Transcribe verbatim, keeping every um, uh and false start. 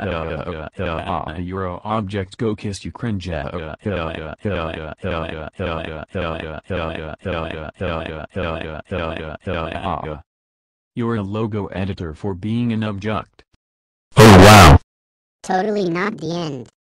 Euro object go kiss you cringe. You're a logo editor for being an object. Oh wow. Totally not the end.